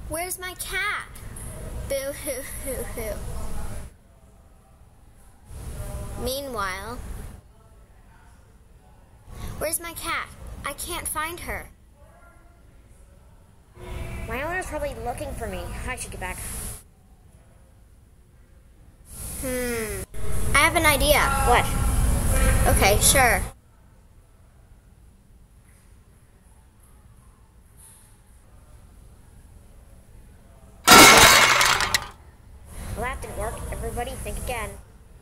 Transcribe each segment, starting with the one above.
Where's my cat? Boo hoo hoo hoo. Meanwhile, where's my cat? I can't find her. My owner's probably looking for me. I should get back. I have an idea. What? Okay, sure. Well, that didn't work. Everybody think again.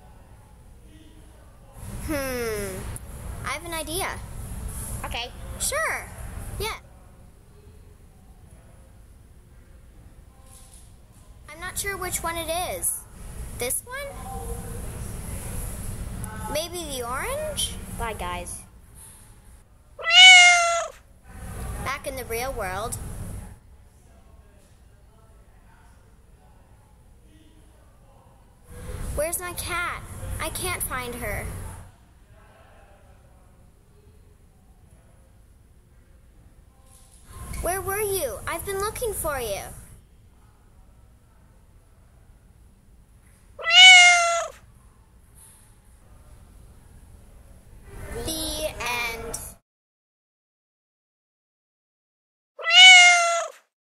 I have an idea. Okay. Sure. Yeah. I'm not sure which one it is. This one? Maybe the orange? Bye, guys. Back in the real world. Where's my cat? I can't find her. Where were you? I've been looking for you.